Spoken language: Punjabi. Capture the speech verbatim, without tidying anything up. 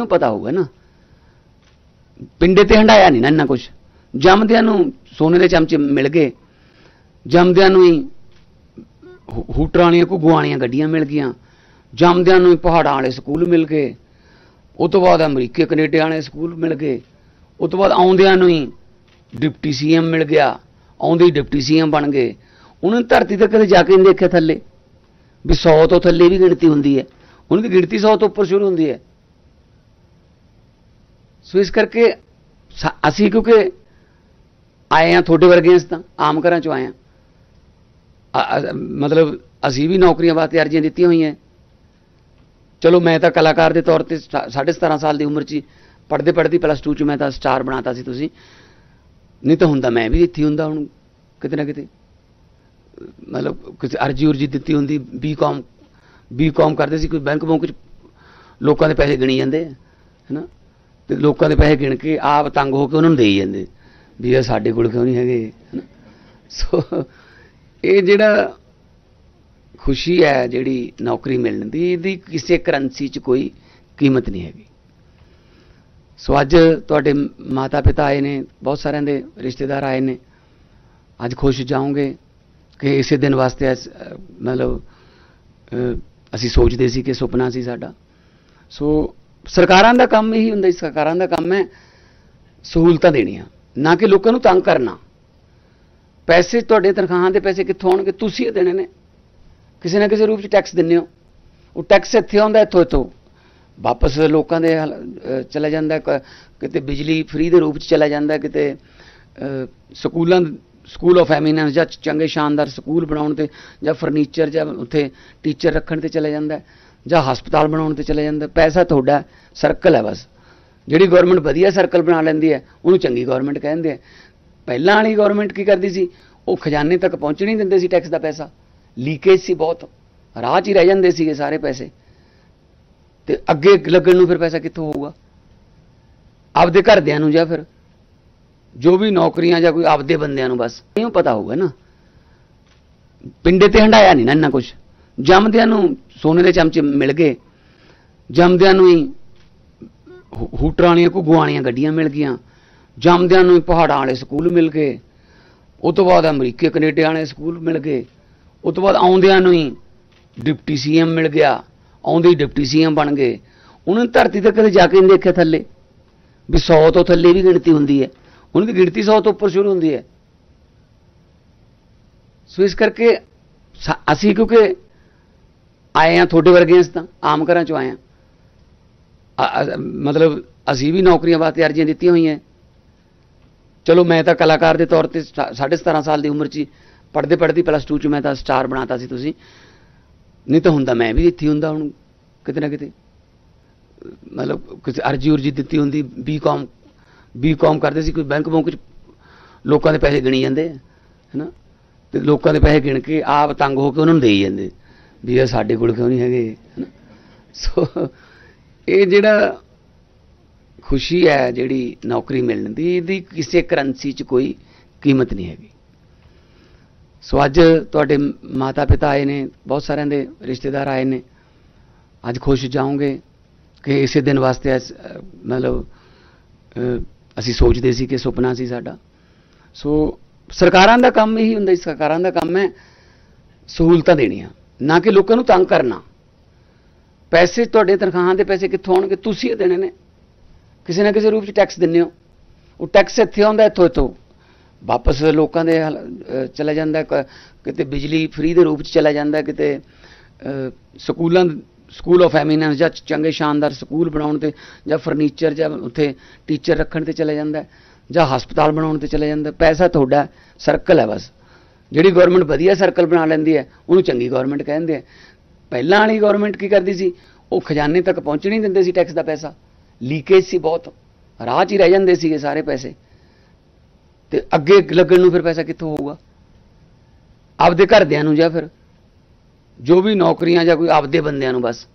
ਇਹਨੂੰ ਪਤਾ ਹੋਊਗਾ ਨਾ, ਪਿੰਡੇ ਤੇ ਹੰਡਾਇਆ ਨਹੀਂ ਨਾ ਇੰਨਾ ਕੁਛ। ਜੰਮਦਿਆਂ ਨੂੰ ਸੋਨੇ ਦੇ ਚਮਚੇ ਮਿਲ ਗਏ, ਜੰਮਦਿਆਂ ਨੂੰ ਹੀ ਹੂਟਰਾਂ ਵਾਲੀਆਂ ਘੁੱਗੂਆਂ ਵਾਲੀਆਂ ਗੱਡੀਆਂ ਮਿਲ ਗਈਆਂ, ਜੰਮਦਿਆਂ ਨੂੰ ਹੀ ਪਹਾੜਾਂ ਵਾਲੇ ਸਕੂਲ ਮਿਲ ਗਏ, ਉਹ ਤੋਂ ਬਾਅਦ ਅਮਰੀਕੇ ਕੈਨੇਡਾ ਵਾਲੇ ਸਕੂਲ ਮਿਲ ਗਏ, ਉਹ ਤੋਂ ਬਾਅਦ ਆਉਂਦਿਆਂ ਨੂੰ ਹੀ ਡਿਪਟੀ ਸੀ ਐਮ ਮਿਲ ਗਿਆ, ਆਉਂਦੇ ਹੀ ਡਿਪਟੀ ਸੀ ਐਮ ਬਣ ਗਏ। ਉਹਨਾਂ ਨੇ ਧਰਤੀ ਤੇ ਕਦੇ ਜਾ ਕੇ ਨਹੀਂ ਦੇਖਿਆ ਥੱਲੇ ਵੀ ਸੌ ਤੋਂ ਥੱਲੇ ਵੀ ਗਿਣਤੀ ਹੁੰਦੀ ਹੈ, ਉਹਨਾਂ ਦੀ ਗਿਣਤੀ ਸੌ ਤੋਂ ਉੱਪਰ ਸ਼ੁਰੂ ਹੁੰਦੀ ਹੈ। ਸੋ ਇਸ ਕਰਕੇ ਅਸੀਂ ਕਿਉਂਕਿ ਆਏ ਹਾਂ ਤੁਹਾਡੇ ਵਰਗੇ, ਤਾਂ ਆਮ ਘਰਾਂ ਚੋਂ ਆਏ ਹਾਂ, ਮਤਲਬ ਅਸੀਂ ਵੀ ਨੌਕਰੀਆਂ ਵਾਸਤੇ ਅਰਜ਼ੀਆਂ ਦਿੱਤੀਆਂ ਹੋਈਆਂ। ਚਲੋ ਮੈਂ ਤਾਂ ਕਲਾਕਾਰ ਦੇ ਤੌਰ 'ਤੇ ਸਾਢੇ ਸਤਾਰਾਂ ਸਾਲ ਦੀ ਉਮਰ 'ਚ ਪੜ੍ਹਦੇ ਪੜ੍ਹਦੀ ਪਲੱਸ ਟੂ 'ਚ ਮੈਂ ਤਾਂ ਸਟਾਰ ਬਣਾਤਾ ਸੀ, ਤੁਸੀਂ ਨਹੀਂ ਤਾਂ ਹੁੰਦਾ ਮੈਂ ਵੀ ਇੱਥੇ ਹੁੰਦਾ ਹੁਣ ਕਿਤੇ ਨਾ ਕਿਤੇ, ਮਤਲਬ ਕਿਸੇ ਅਰਜ਼ੀ ਉਰਜੀ ਦਿੱਤੀ ਹੁੰਦੀ। ਬੀ ਕੌਮ ਬੀ ਕੌਮ ਕਰਦੇ ਸੀ, ਕੋਈ ਬੈਂਕ ਬੁੰਕ 'ਚ ਲੋਕਾਂ ਦੇ ਪੈਸੇ ਗਿਣੀ ਜਾਂਦੇ ਹੈ ਨਾ, ਅਤੇ ਲੋਕਾਂ ਦੇ ਪੈਸੇ ਗਿਣ ਕੇ ਆਪ ਤੰਗ ਹੋ ਕੇ ਉਹਨਾਂ ਨੂੰ ਦੇਈ ਜਾਂਦੇ ਵੀ ਇਹ ਸਾਡੇ ਕੋਲ ਕਿਉਂ ਨਹੀਂ ਹੈਗੇ, ਹੈ ਨਾ। ਸੋ ਇਹ ਜਿਹੜਾ ਖੁਸ਼ੀ ਹੈ ਜਿਹੜੀ ਨੌਕਰੀ ਮਿਲਣ ਦੀ, ਇਹਦੀ ਕਿਸੇ ਕਰੰਸੀ 'ਚ ਕੋਈ ਕੀਮਤ ਨਹੀਂ ਹੈਗੀ। ਸੋ ਅੱਜ ਤੁਹਾਡੇ ਮਾਤਾ ਪਿਤਾ ਆਏ ਨੇ, ਬਹੁਤ ਸਾਰਿਆਂ ਦੇ ਰਿਸ਼ਤੇਦਾਰ ਆਏ ਨੇ, ਅੱਜ ਖੁਸ਼ ਜਾਓਗੇ ਕਿ ਇਸੇ ਦਿਨ ਵਾਸਤੇ ਮਤਲਬ ਅਸੀਂ ਸੋਚਦੇ ਸੀ ਕਿ ਸੁਪਨਾ ਸੀ ਸਾਡਾ। ਸੋ ਸਰਕਾਰਾਂ ਦਾ ਕੰਮ ਇਹੀ ਹੁੰਦਾ, ਸਰਕਾਰਾਂ ਦਾ ਕੰਮ ਹੈ ਸਹੂਲਤਾਂ ਦੇਣੀਆਂ, ਨਾ ਕਿ ਲੋਕਾਂ ਨੂੰ ਤੰਗ ਕਰਨਾ। ਪੈਸੇ ਤੁਹਾਡੇ ਤਨਖਾਹਾਂ ਦੇ ਪੈਸੇ ਕਿੱਥੋਂ ਆਉਣਗੇ? ਤੁਸੀਂ ਦੇਣੇ ਨੇ, ਕਿਸੇ ਨਾ ਕਿਸੇ ਰੂਪ 'ਚ ਟੈਕਸ ਦਿੰਦੇ ਹੋ। ਉਹ ਟੈਕਸ ਇੱਥੇ ਆਉਂਦਾ, ਇੱਥੋਂ ਇੱਥੋਂ ਵਾਪਸ ਲੋਕਾਂ ਦੇ ਚਲਾ ਜਾਂਦਾ, ਕਿਤੇ ਬਿਜਲੀ ਫ੍ਰੀ ਦੇ ਰੂਪ 'ਚ ਚਲਾ ਜਾਂਦਾ, ਕਿਤੇ ਸਕੂਲਾਂ ਸਕੂਲ ਆਫ ਐਮੀਨੈਂਸ ਜਾਂ ਚੰਗੇ ਸ਼ਾਨਦਾਰ ਸਕੂਲ ਬਣਾਉਣ 'ਤੇ, ਜਾਂ ਫਰਨੀਚਰ ਜਾਂ ਉੱਥੇ ਟੀਚਰ ਰੱਖਣ 'ਤੇ ਚਲਾ ਜਾਂਦਾ, ਜਾਂ ਹਸਪਤਾਲ ਬਣਾਉਣ 'ਤੇ ਚਲਾ ਜਾਂਦਾ। ਪੈਸਾ ਤੁਹਾਡਾ ਸਰਕਲ ਹੈ ਬਸ। ਜਿਹੜੀ ਗੌਰਮੈਂਟ ਵਧੀਆ ਸਰਕਲ ਬਣਾ ਲੈਂਦੀ ਹੈ ਉਹਨੂੰ ਚੰਗੀ ਗੌਰਮੈਂਟ ਕਹਿੰਦੇ ਆ। ਪਹਿਲਾਂ ਵਾਲੀ ਗੌਰਮੈਂਟ ਕੀ ਕਰਦੀ ਸੀ, ਉਹ ਖਜ਼ਾਨੇ ਤੱਕ ਪਹੁੰਚਣ ਨਹੀਂ ਦਿੰਦੇ ਸੀ ਟੈਕਸ ਦਾ ਪੈਸਾ, ਲੀਕੇਜ ਸੀ ਬਹੁਤ, ਰਾਹ 'ਚ ਹੀ ਰਹਿ ਜਾਂਦੇ ਸੀਗੇ ਸਾਰੇ ਪੈਸੇ, ਅਤੇ ਅੱਗੇ ਲੱਗਣ ਨੂੰ ਫਿਰ ਪੈਸਾ ਕਿੱਥੋਂ ਹੋਊਗਾ? ਆਪਦੇ ਘਰਦਿਆਂ ਨੂੰ ਜਾਂ ਫਿਰ ਜੋ ਵੀ ਨੌਕਰੀਆਂ ਜਾਂ ਕੋਈ ਆਪਦੇ ਬੰਦਿਆਂ ਨੂੰ ਬਸ ਇਹਨੂੰ ਪਤਾ ਹੋਊਗਾ ਨਾ, ਪਿੰਡੇ ਤੇ ਹੰਡਾਇਆ ਨਹੀਂ ਨਾ ਇੰਨਾ ਕੁਛ। ਜੰਮਦਿਆਂ ਨੂੰ ਸੋਨੇ ਦੇ ਚਮਚੇ ਮਿਲ ਗਏ, ਜੰਮਦਿਆਂ ਨੂੰ ਹੀ ਹੂਟਰਾਂ ਵਾਲੀਆਂ ਘੁੱਗੂਆਂ ਵਾਲੀਆਂ ਗੱਡੀਆਂ ਮਿਲ ਗਈਆਂ, ਜੰਮਦਿਆਂ ਨੂੰ ਹੀ ਪਹਾੜਾਂ ਵਾਲੇ ਸਕੂਲ ਮਿਲ ਗਏ, ਉਹ ਤੋਂ ਬਾਅਦ ਅਮਰੀਕੇ ਕੈਨੇਡਾ ਵਾਲੇ ਸਕੂਲ ਮਿਲ ਗਏ, ਉਹ ਤੋਂ ਬਾਅਦ ਆਉਂਦਿਆਂ ਨੂੰ ਹੀ ਡਿਪਟੀ ਸੀ ਐਮ ਮਿਲ ਗਿਆ, ਆਉਂਦੇ ਹੀ ਡਿਪਟੀ ਸੀ ਐਮ ਬਣ ਗਏ। ਉਹਨਾਂ ਨੇ ਧਰਤੀ ਤੇ ਕਦੇ ਜਾ ਕੇ ਨਹੀਂ ਦੇਖਿਆ ਥੱਲੇ ਵੀ ਸੌ ਤੋਂ ਥੱਲੇ ਵੀ ਗਿਣਤੀ ਹੁੰਦੀ ਹੈ, ਉਹਨਾਂ ਦੀ ਗਿਣਤੀ ਸੌ ਤੋਂ ਉੱਪਰ ਸ਼ੁਰੂ ਹੁੰਦੀ ਹੈ। ਸੋ ਇਸ ਕਰਕੇ ਅਸੀਂ ਕਿਉਂਕਿ ਆਏ ਹਾਂ ਤੁਹਾਡੇ ਵਰਗੇ, ਤਾਂ ਆਮ ਘਰਾਂ ਚੋਂ ਆਏ ਹਾਂ, ਮਤਲਬ ਅਸੀਂ ਵੀ ਨੌਕਰੀਆਂ ਵਾਸਤੇ ਅਰਜ਼ੀਆਂ ਦਿੱਤੀਆਂ ਹੋਈਆਂ। ਚਲੋ ਮੈਂ ਤਾਂ ਕਲਾਕਾਰ ਦੇ ਤੌਰ 'ਤੇ ਸਾਢੇ ਸਤਾਰਾਂ ਸਾਲ ਦੀ ਉਮਰ 'ਚ ਪੜ੍ਹਦੇ ਪੜ੍ਹਦੀ ਪਲੱਸ ਟੂ 'ਚ ਮੈਂ ਤਾਂ ਸਟਾਰ ਬਣਾਤਾ ਸੀ, ਤੁਸੀਂ ਨਹੀਂ ਤਾਂ ਹੁੰਦਾ ਮੈਂ ਵੀ ਇੱਥੇ ਹੁੰਦਾ ਹੁਣ ਕਿਤੇ ਨਾ ਕਿਤੇ, ਮਤਲਬ ਕਿਸੇ ਅਰਜ਼ੀ ਉਰਜੀ ਦਿੱਤੀ ਹੁੰਦੀ। ਬੀ ਕੌਮ ਬੀ ਕੌਮ ਕਰਦੇ ਸੀ, ਕੋਈ ਬੈਂਕ ਬੁੰਕ 'ਚ ਲੋਕਾਂ ਦੇ ਪੈਸੇ ਗਿਣੀ ਜਾਂਦੇ ਹੈ ਨਾ, ਅਤੇ ਲੋਕਾਂ ਦੇ ਪੈਸੇ ਗਿਣ ਕੇ ਆਪ ਤੰਗ ਹੋ ਕੇ ਉਹਨਾਂ ਨੂੰ ਦੇਈ ਜਾਂਦੇ ਵੀ ਇਹ ਸਾਡੇ ਕੋਲ ਕਿਉਂ ਨਹੀਂ ਹੈਗੇ, ਹੈ ਨਾ। ਸੋ ਇਹ ਜਿਹੜਾ ਖੁਸ਼ੀ ਹੈ ਜਿਹੜੀ ਨੌਕਰੀ ਮਿਲਣ ਦੀ, ਇਹਦੀ ਕਿਸੇ ਕਰੰਸੀ 'ਚ ਕੋਈ ਕੀਮਤ ਨਹੀਂ ਹੈਗੀ। ਸੋ ਅੱਜ ਤੁਹਾਡੇ ਮਾਤਾ ਪਿਤਾ ਆਏ ਨੇ, ਬਹੁਤ ਸਾਰਿਆਂ ਦੇ ਰਿਸ਼ਤੇਦਾਰ ਆਏ ਨੇ, ਅੱਜ ਖੁਸ਼ ਜਾਓਗੇ ਕਿ ਇਸੇ ਦਿਨ ਵਾਸਤੇ ਮਤਲਬ ਅਸੀਂ ਸੋਚਦੇ ਸੀ ਕਿ ਸੁਪਨਾ ਸੀ ਸਾਡਾ। ਸੋ ਸਰਕਾਰਾਂ ਦਾ ਕੰਮ ਇਹੀ ਹੁੰਦਾ, ਸਰਕਾਰਾਂ ਦਾ ਕੰਮ ਹੈ ਸਹੂਲਤਾਂ ਦੇਣੀਆਂ, ਨਾ ਕਿ ਲੋਕਾਂ ਨੂੰ ਤੰਗ ਕਰਨਾ। ਪੈਸੇ ਤੁਹਾਡੇ ਤਨਖਾਹਾਂ ਦੇ ਪੈਸੇ ਕਿੱਥੋਂ ਆਉਣਗੇ? ਤੁਸੀਂ ਦੇਣੇ ਨੇ, ਕਿਸੇ ਨਾ ਕਿਸੇ ਰੂਪ 'ਚ ਟੈਕਸ ਦਿੰਦੇ ਹੋ। ਉਹ ਟੈਕਸ ਇੱਥੇ ਆਉਂਦਾ, ਇੱਥੋਂ ਇੱਥੋਂ ਵਾਪਸ ਲੋਕਾਂ ਦੇ ਚਲਾ ਜਾਂਦਾ, ਕਿਤੇ ਬਿਜਲੀ ਫ੍ਰੀ ਦੇ ਰੂਪ 'ਚ ਚਲਾ ਜਾਂਦਾ, ਕਿਤੇ ਸਕੂਲਾਂ ਸਕੂਲ ਆਫ ਐਮੀਨੈਂਸ ਜਾਂ ਚੰਗੇ ਸ਼ਾਨਦਾਰ ਸਕੂਲ ਬਣਾਉਣ 'ਤੇ, ਜਾਂ ਫਰਨੀਚਰ ਜਾਂ ਉੱਥੇ ਟੀਚਰ ਰੱਖਣ 'ਤੇ ਚਲਾ ਜਾਂਦਾ, ਜਾਂ ਹਸਪਤਾਲ ਬਣਾਉਣ 'ਤੇ ਚਲਾ ਜਾਂਦਾ। ਪੈਸਾ ਤੁਹਾਡਾ ਸਰਕਲ ਹੈ ਬਸ। ਜਿਹੜੀ ਗੌਰਮੈਂਟ ਵਧੀਆ ਸਰਕਲ ਬਣਾ ਲੈਂਦੀ ਹੈ ਉਹਨੂੰ ਚੰਗੀ ਗੌਰਮੈਂਟ ਕਹਿੰਦੇ ਆ। ਪਹਿਲਾਂ ਵਾਲੀ ਗੌਰਮੈਂਟ ਕੀ ਕਰਦੀ ਸੀ, ਉਹ ਖਜ਼ਾਨੇ ਤੱਕ ਪਹੁੰਚਣ ਨਹੀਂ ਦਿੰਦੇ ਸੀ ਟੈਕਸ ਦਾ ਪੈਸਾ, ਲੀਕੇਜ ਸੀ ਬਹੁਤ, ਰਾਹ 'ਚ ਹੀ ਰਹਿ ਜਾਂਦੇ ਸੀਗੇ ਸਾਰੇ ਪੈਸੇ, ਅਤੇ ਅੱਗੇ ਲੱਗਣ ਨੂੰ ਫਿਰ ਪੈਸਾ ਕਿੱਥੋਂ ਹੋਊਗਾ? ਆਪਦੇ ਘਰਦਿਆਂ ਨੂੰ ਜਾਂ ਫਿਰ ਜੋ ਵੀ ਨੌਕਰੀਆਂ ਜਾਂ ਕੋਈ ਆਪਦੇ ਬੰਦਿਆਂ ਨੂੰ ਬਸ